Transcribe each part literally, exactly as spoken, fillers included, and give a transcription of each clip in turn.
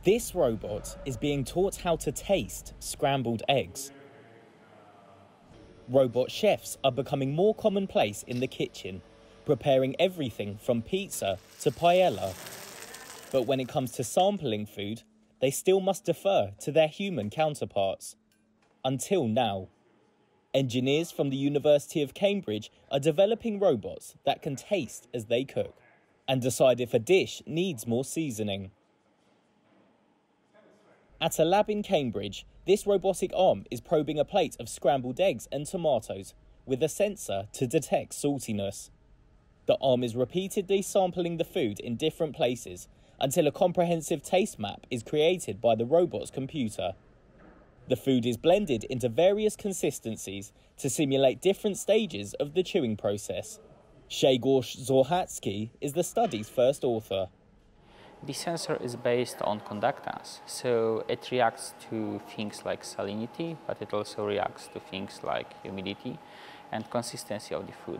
This robot is being taught how to taste scrambled eggs. Robot chefs are becoming more commonplace in the kitchen, preparing everything from pizza to paella. But when it comes to sampling food, they still must defer to their human counterparts. Until now. Engineers from the University of Cambridge are developing robots that can taste as they cook and decide if a dish needs more seasoning. At a lab in Cambridge, this robotic arm is probing a plate of scrambled eggs and tomatoes with a sensor to detect saltiness. The arm is repeatedly sampling the food in different places until a comprehensive taste map is created by the robot's computer. The food is blended into various consistencies to simulate different stages of the chewing process. Shegor Zorhatsky is the study's first author. The sensor is based on conductance, so it reacts to things like salinity, but it also reacts to things like humidity and consistency of the food.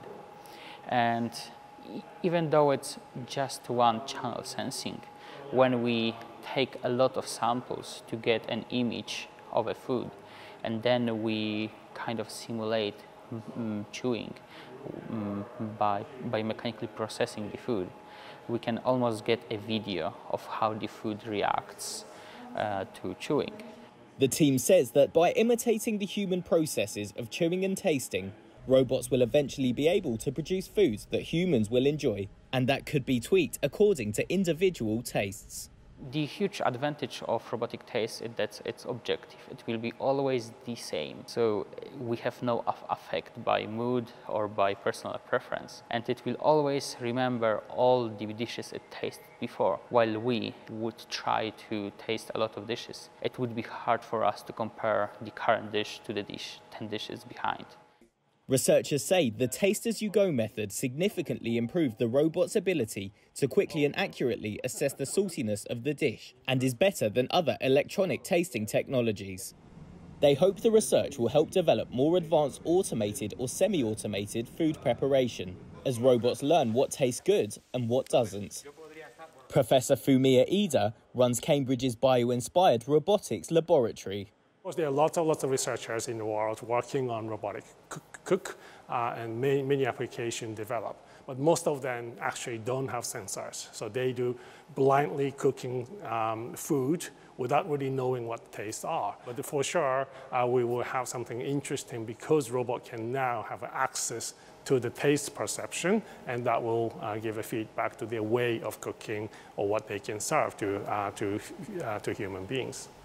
And even though it's just one channel sensing, when we take a lot of samples to get an image of a food, and then we kind of simulate mm, chewing mm, by, by mechanically processing the food, we can almost get a video of how the food reacts uh, to chewing. The team says that by imitating the human processes of chewing and tasting, robots will eventually be able to produce foods that humans will enjoy and that could be tweaked according to individual tastes. The huge advantage of robotic taste is that it's objective. It will be always the same. So we have no affect by mood or by personal preference. And it will always remember all the dishes it tasted before. While we would try to taste a lot of dishes, it would be hard for us to compare the current dish to the dish ten dishes behind. Researchers say the taste-as-you-go method significantly improved the robot's ability to quickly and accurately assess the saltiness of the dish and is better than other electronic tasting technologies. They hope the research will help develop more advanced automated or semi-automated food preparation as robots learn what tastes good and what doesn't. Professor Fumiya Ida runs Cambridge's bio-inspired robotics laboratory. Of course, there are lots of, lots of researchers in the world working on robotic cook, cook uh, and many, many applications develop. But most of them actually don't have sensors. So they do blindly cooking um, food without really knowing what the tastes are. But for sure, uh, we will have something interesting because robot can now have access to the taste perception, and that will uh, give a feedback to their way of cooking or what they can serve to, uh, to, uh, to human beings.